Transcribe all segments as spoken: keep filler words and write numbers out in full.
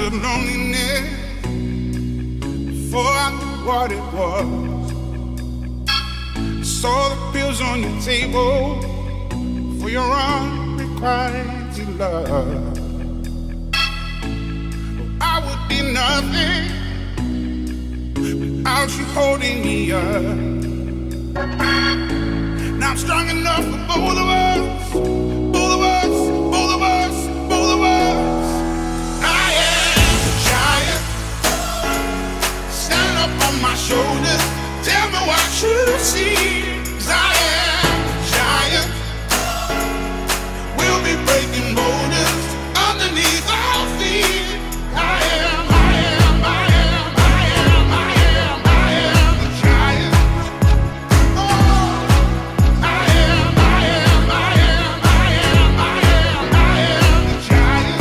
understood loneliness before I knew what it was. I saw the pills on your table for your unrequited love. I would be nothing without you holding me up. Now I'm strong enough for both of us, both of us, both of us, both of us. I am a giant. Stand up on my shoulders. Tell me what you see. 'Cause I am a giant. We'll be breaking boulders underneath our feet. I am, I am, I am, I am, I am, I am a giant. Oh, I am, I am, I am, I am, I am, I am a giant.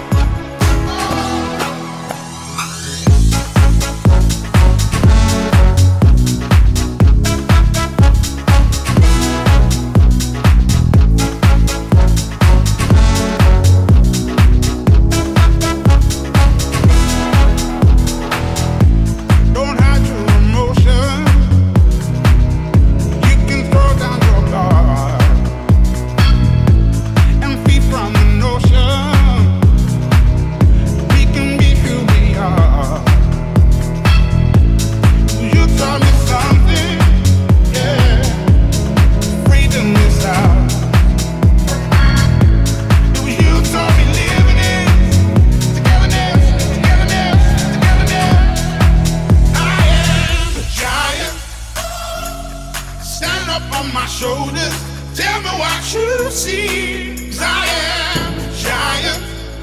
Don't hide your emotions. You can throw down your guard and feed from the notion we can be who we are. You taught me something, yeah. Freedom is out. It was you taught me living it. Togetherness, togetherness, togetherness. I am a giant. Stand up on my shoulders. Tell me what you see. 'Cause I am a giant.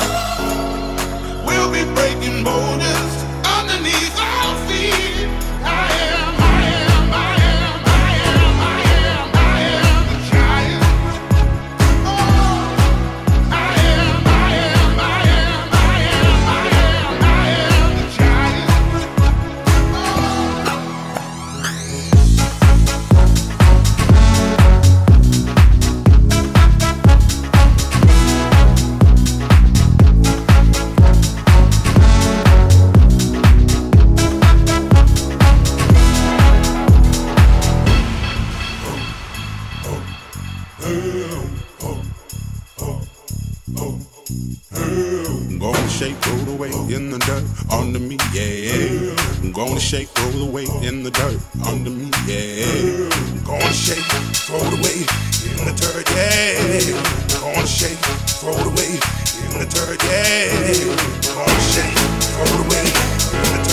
We'll be breaking boulders underneath our feet. I am, I am, I am, I am, I am, I am a giant. Oh, I am, I am, I am, I am, I am, I am a giant. I'm gonna shake, roll the weight in the dirt under me, yeah. I'm gonna shake, roll the weight in the dirt under me, yeah. I'm gonna shake, throw the weight in the dirt, yeah. I'm gonna shake, throw the weight in the dirt, yeah. I'm gonna shake, throw the weight in the dirt.